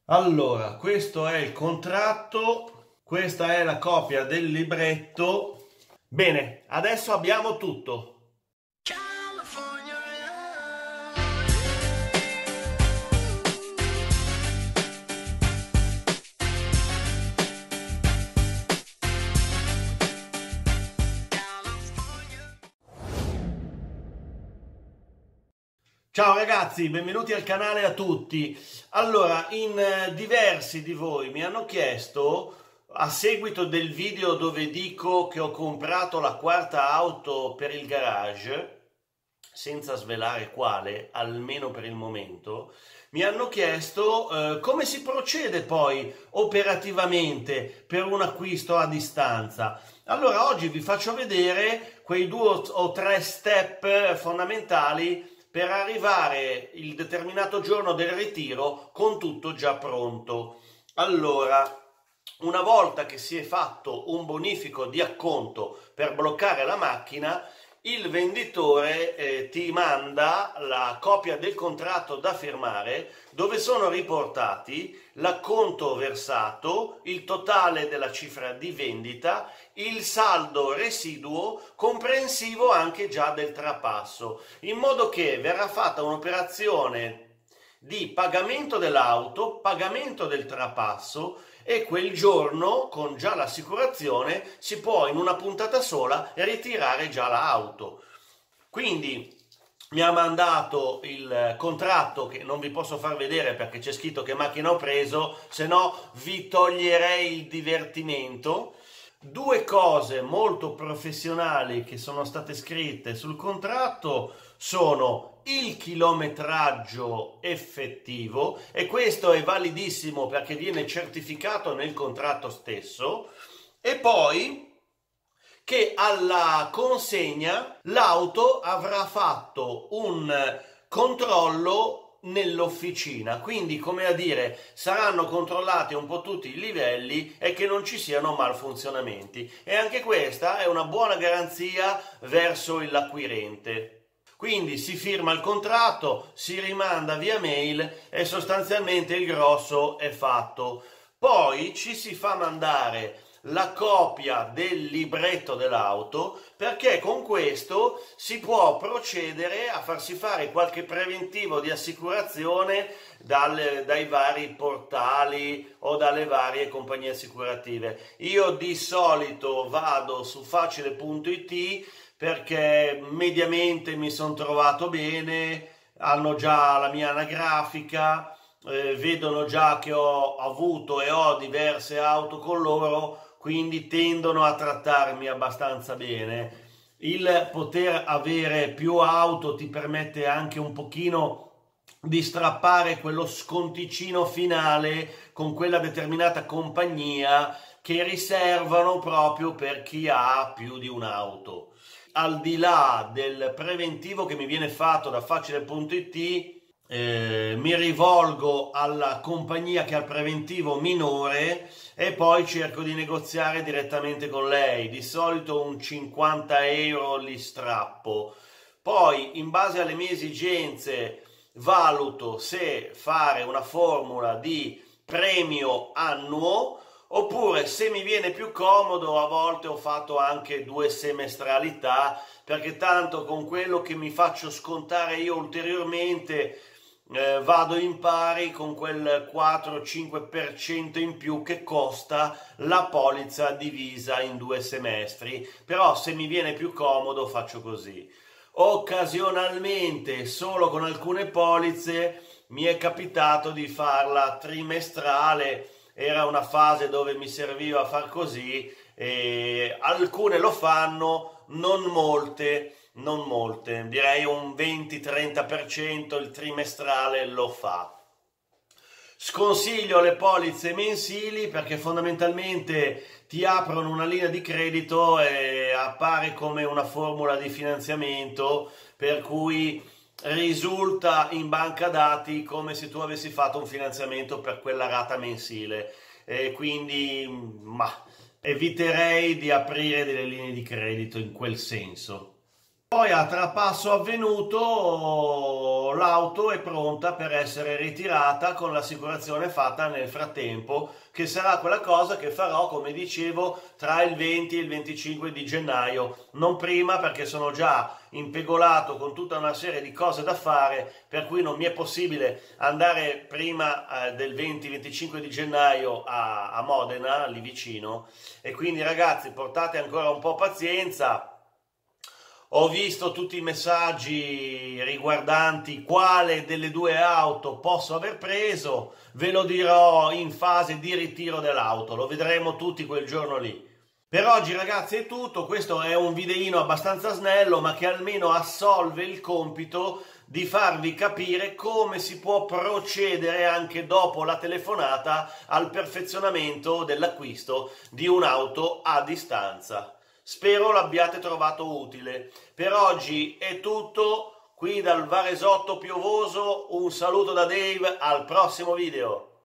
Allora, questo è il contratto, questa è la copia del libretto. Bene, adesso abbiamo tutto. Ciao ragazzi, benvenuti al canale a tutti. Allora, diversi di voi mi hanno chiesto, a seguito del video dove dico che ho comprato la quarta auto per il garage, senza svelare quale, almeno per il momento, mi hanno chiesto come si procede poi operativamente per un acquisto a distanza. Allora, oggi vi faccio vedere quei 2 o 3 step fondamentali per arrivare il determinato giorno del ritiro con tutto già pronto. Allora, una volta che si è fatto un bonifico di acconto per bloccare la macchina, il venditore ti manda la copia del contratto da firmare dove sono riportati l'acconto versato, il totale della cifra di vendita, il saldo residuo comprensivo anche già del trapasso, in modo che verrà fatta un'operazione di pagamento dell'auto, pagamento del trapasso, e quel giorno, con già l'assicurazione, si può in una puntata sola ritirare già l'auto. Quindi mi ha mandato il contratto, che non vi posso far vedere perché c'è scritto che macchina ho preso, se no vi toglierei il divertimento. 2 cose molto professionali che sono state scritte sul contratto sono il chilometraggio effettivo, e questo è validissimo perché viene certificato nel contratto stesso, e poi che alla consegna l'auto avrà fatto un controllo nell'officina, quindi come a dire saranno controllati un po' tutti i livelli e che non ci siano malfunzionamenti, e anche questa è una buona garanzia verso l'acquirente. Quindi si firma il contratto, si rimanda via mail e sostanzialmente il grosso è fatto. Poi ci si fa mandare la copia del libretto dell'auto, perché con questo si può procedere a farsi fare qualche preventivo di assicurazione dai vari portali o dalle varie compagnie assicurative. Io di solito vado su facile.it perché mediamente mi sono trovato bene, hanno già la mia anagrafica, vedono già che ho avuto e ho diverse auto con loro, quindi tendono a trattarmi abbastanza bene. Il poter avere più auto ti permette anche un pochino di strappare quello sconticino finale con quella determinata compagnia che riservano proprio per chi ha più di un'auto. Al di là del preventivo che mi viene fatto da facile.it, mi rivolgo alla compagnia che ha il preventivo minore e poi cerco di negoziare direttamente con lei. Di solito un 50 euro li strappo. Poi, in base alle mie esigenze, valuto se fare una formula di premio annuo, oppure, se mi viene più comodo, a volte ho fatto anche 2 semestralità, perché tanto con quello che mi faccio scontare io ulteriormente vado in pari con quel 4-5% in più che costa la polizza divisa in 2 semestri. Però se mi viene più comodo faccio così. Occasionalmente, solo con alcune polizze, mi è capitato di farla trimestrale. Era una fase dove mi serviva far così, e alcune lo fanno, non molte, direi un 20-30% il trimestrale lo fa. Sconsiglio le polizze mensili perché fondamentalmente ti aprono una linea di credito e appare come una formula di finanziamento, per cui risulta in banca dati come se tu avessi fatto un finanziamento per quella rata mensile, e quindi eviterei di aprire delle linee di credito in quel senso. Poi a trapasso avvenuto l'auto è pronta per essere ritirata con l'assicurazione fatta nel frattempo, che sarà quella cosa che farò, come dicevo, tra il 20 e il 25 di gennaio, non prima perché sono già impegolato con tutta una serie di cose da fare, per cui non mi è possibile andare prima del 20-25 di gennaio a Modena, lì vicino, e quindi ragazzi portate ancora un po' pazienza. Ho visto tutti i messaggi riguardanti quale delle due auto posso aver preso, ve lo dirò in fase di ritiro dell'auto, lo vedremo tutti quel giorno lì. Per oggi ragazzi è tutto, questo è un videino abbastanza snello ma che almeno assolve il compito di farvi capire come si può procedere anche dopo la telefonata al perfezionamento dell'acquisto di un'auto a distanza. Spero l'abbiate trovato utile. Per oggi è tutto, qui dal Varesotto piovoso, un saluto da Dave, al prossimo video.